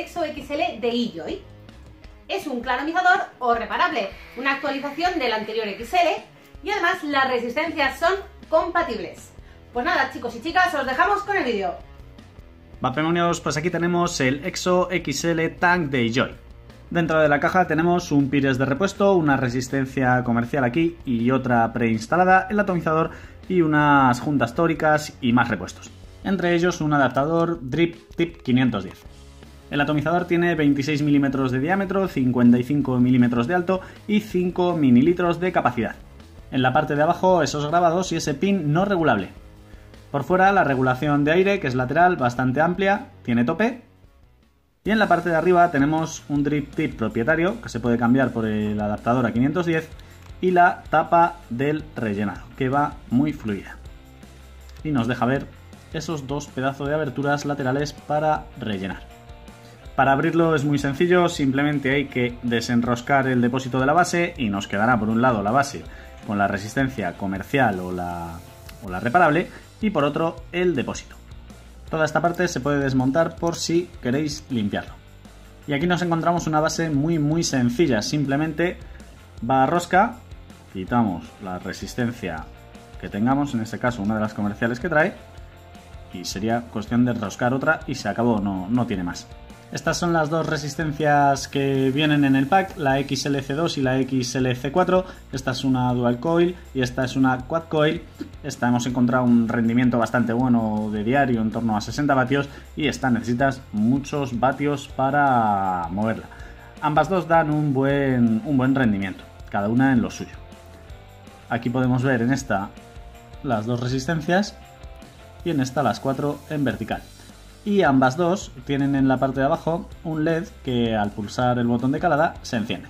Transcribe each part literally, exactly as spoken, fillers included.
Exo X L de eJoy. Es un claromizador o reparable, una actualización del anterior X L y además las resistencias son compatibles. Pues nada, chicos y chicas, os dejamos con el vídeo. Vapemonios, pues aquí tenemos el Exo X L Tank de eJoy. Dentro de la caja tenemos un pires de repuesto, una resistencia comercial aquí y otra preinstalada, el atomizador y unas juntas tóricas y más repuestos. Entre ellos un adaptador Drip Tip quinientos diez. El atomizador tiene veintiséis milímetros de diámetro, cincuenta y cinco milímetros de alto y cinco mililitros de capacidad. En la parte de abajo esos grabados y ese pin no regulable. Por fuera la regulación de aire, que es lateral, bastante amplia, tiene tope. Y en la parte de arriba tenemos un drip tip propietario, que se puede cambiar por el adaptador a quinientos diez, y la tapa del rellenado, que va muy fluida. Y nos deja ver esos dos pedazos de aberturas laterales para rellenar. Para abrirlo es muy sencillo, simplemente hay que desenroscar el depósito de la base y nos quedará por un lado la base con la resistencia comercial o la, o la reparable y por otro el depósito. Toda esta parte se puede desmontar por si queréis limpiarlo. Y aquí nos encontramos una base muy muy sencilla, simplemente va a rosca, quitamos la resistencia que tengamos, en este caso una de las comerciales que trae, y sería cuestión de enroscar otra y se acabó, no, no tiene más. Estas son las dos resistencias que vienen en el pack, la X L C dos y la X L C cuatro. Esta es una dual coil y esta es una quad coil. Esta hemos encontrado un rendimiento bastante bueno de diario, en torno a sesenta vatios, y esta necesitas muchos vatios para moverla. Ambas dos dan un buen, un buen rendimiento, cada una en lo suyo. Aquí podemos ver en esta las dos resistencias y en esta las cuatro en vertical. Y ambas dos tienen en la parte de abajo un L E D que al pulsar el botón de calada se enciende.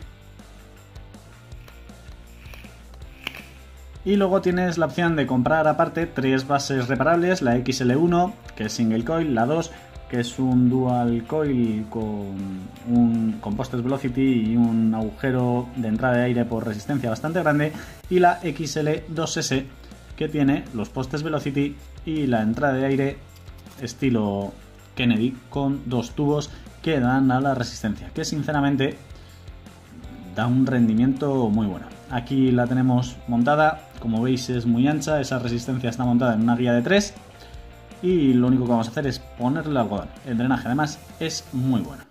Y luego tienes la opción de comprar aparte tres bases reparables, la X L uno, que es single coil, la dos, que es un dual coil con, un, con postes velocity y un agujero de entrada de aire por resistencia bastante grande, y la X L dos S, que tiene los postes velocity y la entrada de aire estilo Kennedy con dos tubos que dan a la resistencia, que sinceramente da un rendimiento muy bueno. Aquí la tenemos montada, como veis es muy ancha, esa resistencia está montada en una guía de tres y lo único que vamos a hacer es ponerle el algodón. El drenaje además es muy bueno.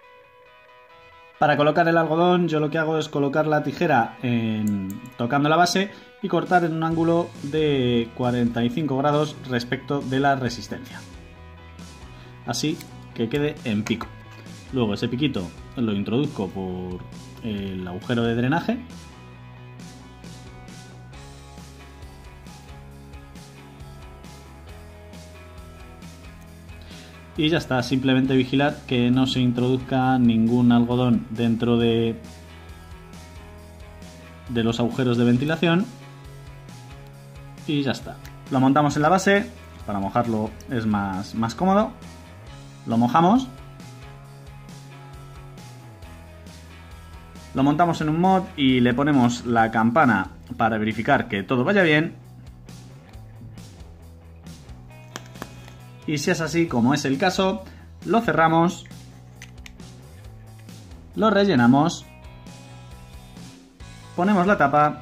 Para colocar el algodón yo lo que hago es colocar la tijera en, tocando la base y cortar en un ángulo de cuarenta y cinco grados respecto de la resistencia. Así que quede en pico. Luego ese piquito lo introduzco por el agujero de drenaje. Y ya está, simplemente vigilar que no se introduzca ningún algodón dentro de, de los agujeros de ventilación. Y ya está. Lo montamos en la base, para mojarlo es más, más cómodo. Lo mojamos. Lo montamos en un mod y le ponemos la campana para verificar que todo vaya bien. Y si es así, como es el caso, lo cerramos, lo rellenamos, ponemos la tapa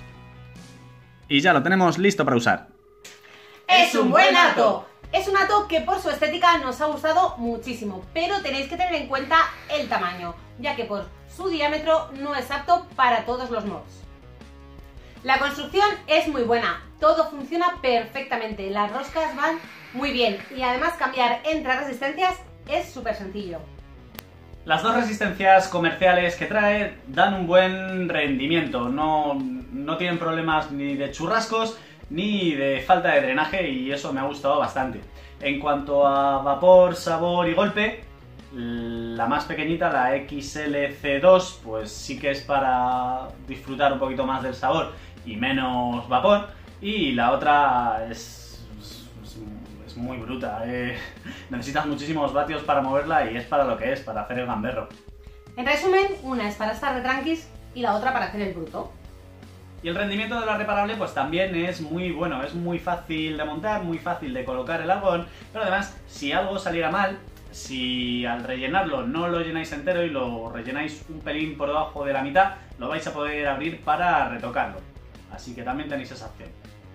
y ya lo tenemos listo para usar. ¡Es un buen ato! Es un ato que por su estética nos ha gustado muchísimo, pero tenéis que tener en cuenta el tamaño, ya que por su diámetro no es apto para todos los mods. La construcción es muy buena, todo funciona perfectamente, las roscas van muy bien y además cambiar entre resistencias es súper sencillo. Las dos resistencias comerciales que trae dan un buen rendimiento, no, no tienen problemas ni de churrascos ni de falta de drenaje y eso me ha gustado bastante. En cuanto a vapor, sabor y golpe, la más pequeñita, la X L C dos, pues sí que es para disfrutar un poquito más del sabor y menos vapor, y la otra es, es, es muy bruta, eh. Necesitas muchísimos vatios para moverla y es para lo que es, para hacer el gamberro. En resumen, una es para estar de tranquis y la otra para hacer el bruto. Y el rendimiento de la reparable pues también es muy bueno, es muy fácil de montar, muy fácil de colocar el algodón, pero además si algo saliera mal, Si al rellenarlo no lo llenáis entero y lo rellenáis un pelín por debajo de la mitad, lo vais a poder abrir para retocarlo. Así que también tenéis esa opción.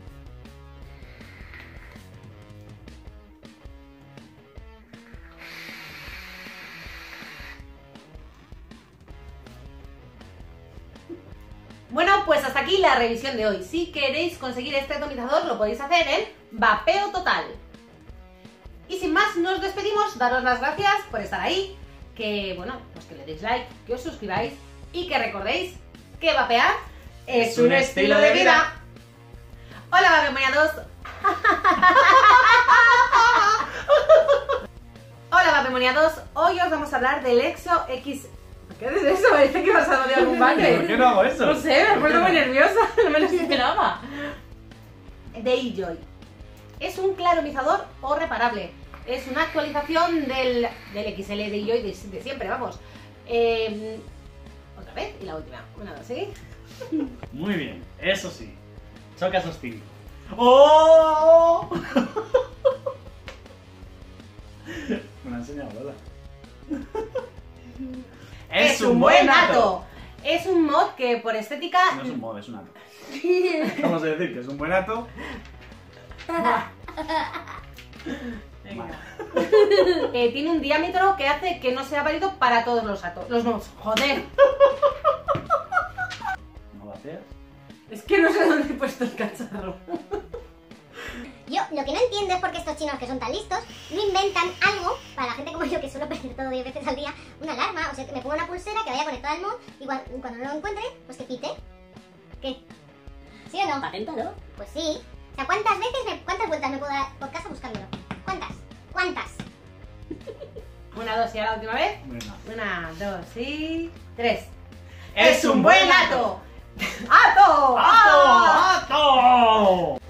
Bueno, pues hasta aquí la revisión de hoy. Si queréis conseguir este atomizador, lo podéis hacer en Vapeo Total. Y sin más, nos despedimos, daros las gracias por estar ahí, que bueno, pues que le deis like, que os suscribáis y que recordéis que vapear es, es un, un estilo, estilo de vida. vida. Hola, vapemoniados. Hola, vapemoniados. Hoy os vamos a hablar del Exo X. ¿Qué es eso? Parece que vas a rodear algún baño. ¿Por qué no hago eso? No sé, me acuerdo muy nerviosa, no me lo esperaba. DayJoy. Es un claromizador o reparable. Es una actualización del, del X L DayJoy de, de siempre, vamos. Eh, otra vez y la última. Una, dos, ¿sí? Muy bien, eso sí. Chocas hostil. ¡Oh! Me lo ha enseñado Lola. Es un buen ato. Es un mod que por estética... No es un mod, es un ato. Vamos a decir que es un buen ato. eh, tiene un diámetro que hace que no sea válido para todos los atos. Los mods, joder. ¿No vapeas? Es que no sé dónde he puesto el cacharro. Yo lo que no entiendo es por qué estos chinos que son tan listos no inventan algo para la gente como yo que suelo perder todo diez veces al día, una alarma, o sea, que me ponga una pulsera que vaya conectada al mod y cuando, cuando no lo encuentre, pues que pite. ¿Qué? ¿Sí o no? Paténtalo. Pues sí. O sea, ¿cuántas veces, me, cuántas vueltas me puedo dar por casa buscándolo? ¿Cuántas? ¿Cuántas? Una, dos y a la última vez. Bueno. Una, dos y tres. ¡Es un buen ato! ¡Ato! ¡Ato! ¡Ato!